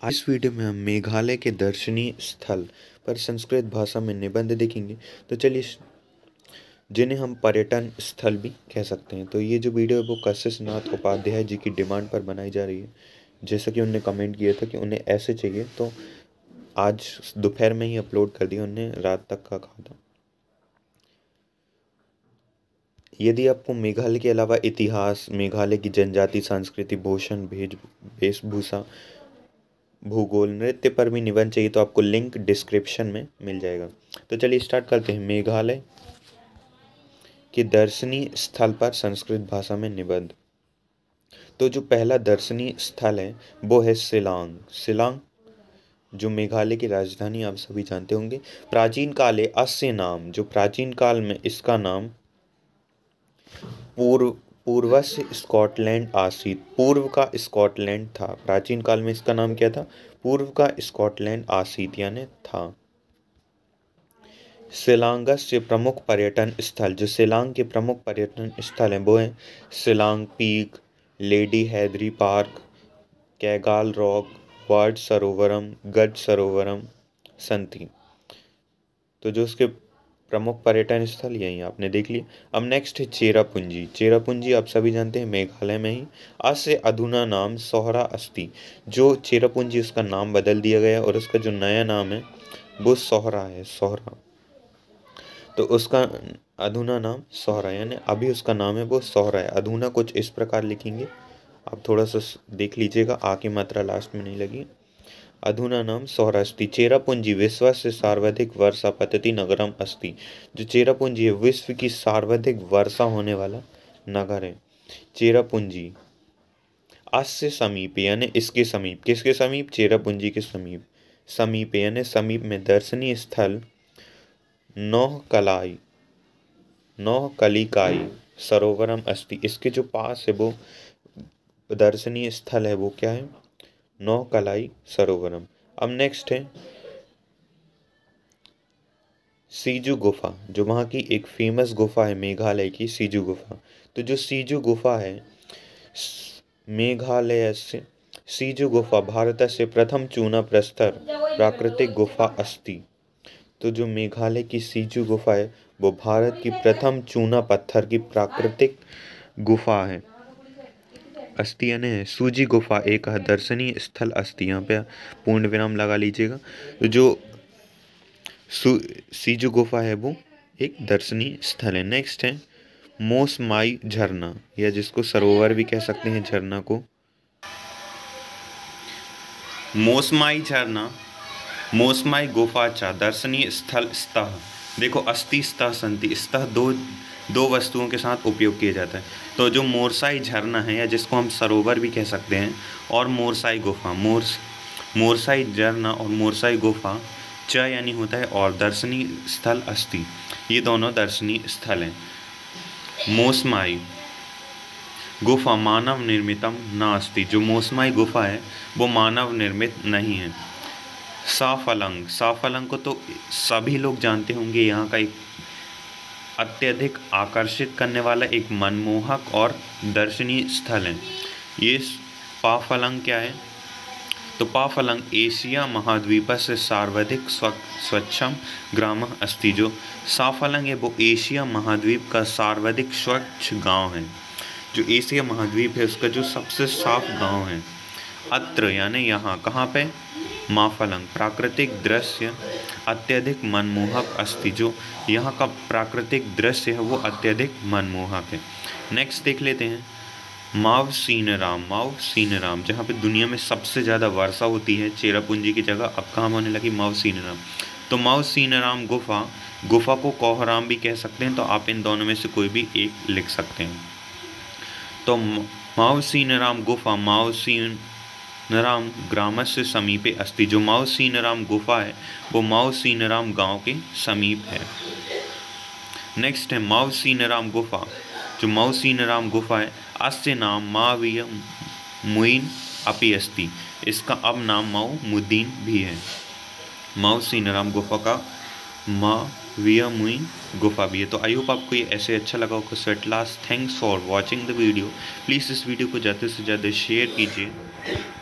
आज इस वीडियो में हम मेघालय के दर्शनीय स्थल पर संस्कृत भाषा में निबंध देखेंगे। तो चलिए, जिन्हें हम पर्यटन स्थल भी कह सकते हैं। तो ये जो वीडियो है वो कशिश नाथ उपाध्याय जी की डिमांड पर बनाई जा रही है। जैसा कि उन्होंने कमेंट किया था कि उन्हें ऐसे चाहिए, तो आज दोपहर में ही अपलोड कर दिया, उन्हें रात तक का कहा था। यदि आपको मेघालय के अलावा इतिहास, मेघालय की जनजाति, संस्कृति, भूषण, वेशभूषा, भूगोल, नृत्य पर भी निबंध चाहिए तो आपको लिंक डिस्क्रिप्शन में मिल जाएगा। तो चलिए स्टार्ट करते हैं। मेघालय के दर्शनीय स्थल पर संस्कृत भाषा में निबंध। तो जो पहला दर्शनीय स्थल है वो है शिलांग। शिलांग जो मेघालय की राजधानी, आप सभी जानते होंगे। प्राचीन काले अस्य नाम, जो प्राचीन काल में इसका नाम पूर्वस्य स्कॉटलैंड आसीत, पूर्व का स्कॉटलैंड था। प्राचीन काल में इसका नाम क्या था? पूर्व का स्कॉटलैंड आसीत यानी था। शिलांगस्य प्रमुख पर्यटन स्थल, जो शिलांग के प्रमुख पर्यटन स्थल हैं वो हैं Shillong peak, lady Hydari park, कैगाल रॉक, वर्ड सरोवरम, गज सरोवरम, संति। तो जो उसके प्रमुख पर्यटन स्थल यही आपने देख लिया। अब नेक्स्ट है चेरापूंजी। चेरापूंजी आप सभी जानते हैं मेघालय में ही। अस्य अधुना नाम सोहरा अस्ति, जो चेरापूंजी उसका नाम बदल दिया गया और उसका जो नया नाम है वो सोहरा है, सोहरा। तो उसका अधुना नाम सोहरा, यानी अभी उसका नाम है वो सोहरा है। अधुना कुछ इस प्रकार लिखेंगे, आप थोड़ा सा देख लीजिएगा, आ की मात्रा लास्ट में नहीं लगी। अधुना नाम सोहरा अस्ति। चेरापूंजी विश्व से सर्वाधिक वर्षा पतति नगरम अस्ति, जो चेरापूंजी है विश्व की सर्वाधिक वर्षा होने वाला नगर है चेरापूंजी। अस्य समीप यानी इसके समीप, किसके समीप? चेरापूंजी के समीप। समीप यानी समीप में दर्शनीय स्थल नौकलाई, नौकलिकाई सरोवरम अस्ति। इसके जो पास है वो दर्शनीय स्थल है वो क्या है? नौकलाई सरोवरम। अब नेक्स्ट है सीजू गुफा, जो वहाँ की एक फेमस गुफा है मेघालय की, सीजू गुफा। तो जो सीजू गुफा है मेघालय से, सीजू गुफा भारत से प्रथम चूना प्रस्तर प्राकृतिक गुफा अस्ति। तो जो मेघालय की सीजू गुफा है वो भारत की प्रथम चूना पत्थर की प्राकृतिक गुफा है। अस्ति यानी सूजी गुफा एक दर्शनीय स्थल अस्ति, यहाँ पे पूर्ण विराम लगा लीजिएगा। तो जो सीजू गुफा है वो एक दर्शनीय स्थल है। नेक्स्ट है मोसमाई झरना, या जिसको सरोवर भी कह सकते हैं झरना को। मोसमाई झरना, मोसमाई गुफा चा दर्शनीय स्थल स्तः। देखो अस्थि स्तः संति, स्तः दो वस्तुओं के साथ उपयोग किया जाता है। तो जो मोरसाई झरना है, या जिसको हम सरोवर भी कह सकते हैं, और मोरसाई गुफा, मोरसाई झरना और मोरसाई गुफा, च यानी होता है और, दर्शनीय स्थल अस्ति, ये दोनों दर्शनीय स्थल हैं। मोसमाई गुफा मानव निर्मितम न अस्ति, जो मोसमाई गुफा है वो मानव निर्मित नहीं है। साफलंग, साफलंग को तो सभी लोग जानते होंगे, यहाँ का एक अत्यधिक आकर्षित करने वाला एक मनमोहक और दर्शनीय स्थल है। ये पाफलंग क्या है? तो पाफलंग एशिया महाद्वीप से सर्वाधिक स्वच्छम ग्राम अस्ति, जो साफलंग है वो एशिया महाद्वीप का सर्वाधिक स्वच्छ गांव है। जो एशिया महाद्वीप है उसका जो सबसे साफ गांव है। अत्र यानी यहाँ, कहाँ पे? माफलंग प्राकृतिक दृश्य अत्यधिक मनमोहक अस्ति, जो यहाँ का प्राकृतिक दृश्य है वो अत्यधिक मनमोहक है। नेक्स्ट देख लेते हैं माव सीनराम। माव सीनराम जहाँ पे दुनिया में सबसे ज़्यादा वर्षा होती है, चेरापूंजी की जगह अब कहाँ होने लगी? माव सीनराम। तो माव सीनराम गुफा, गुफा को कोहराम भी कह सकते हैं, तो आप इन दोनों में से कोई भी एक लिख सकते हैं। तो माव सीनराम गुफा माव सीनराम ग्रामस्य समीपे अस्ति, जो माव सीनराम गुफा है वो माव सीनराम गांव के समीप है। नेक्स्ट है माव सीनराम गुफा, जो माव सीनराम गुफा है, अस्य नाम माविय मुइन अपि अस्ति, इसका अब नाम माव मुद्दीन भी है। माव सीनराम गुफा का माविय मुइन गुफा भी है। तो आई होप आपको ये ऐसे अच्छा लगा होगा। So at last thanks for watching the video. Please इस वीडियो को ज़्यादा से ज़्यादा शेयर कीजिए।